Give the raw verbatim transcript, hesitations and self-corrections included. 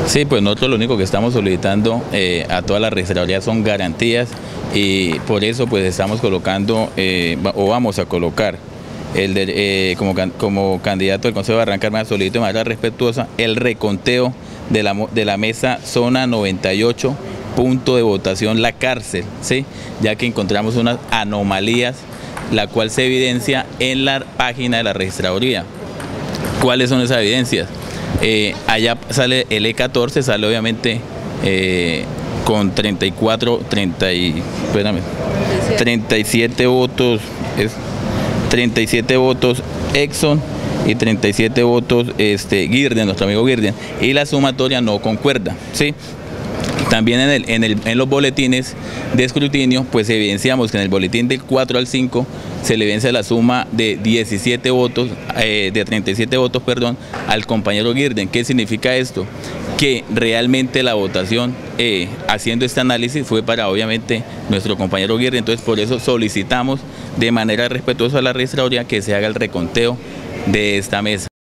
Sí, pues nosotros lo único que estamos solicitando eh, a toda la registraduría son garantías y por eso pues estamos colocando eh, o vamos a colocar el de, eh, como, como candidato del Consejo de Barranca, solicito de manera respetuosa el reconteo de la, de la mesa zona noventa y ocho, punto de votación La Cárcel, ¿sí? Ya que encontramos unas anomalías, la cual se evidencia en la página de la registraduría. ¿Cuáles son esas evidencias? Eh, allá sale el E catorce, sale obviamente eh, con treinta y cuatro, treinta y, espérame, treinta y siete votos, es treinta y siete votos Exxon y treinta y siete votos este, Girden, nuestro amigo Girden, y la sumatoria no concuerda, ¿sí? También en, el, en, el, en los boletines de escrutinio, pues evidenciamos que en el boletín del cuatro al cinco se le vence la suma de diecisiete votos, eh, de treinta y siete votos, perdón, al compañero Girden. ¿Qué significa esto? Que realmente la votación, eh, haciendo este análisis, fue para obviamente nuestro compañero Girden. Entonces por eso solicitamos de manera respetuosa a la registraduría que se haga el reconteo de esta mesa.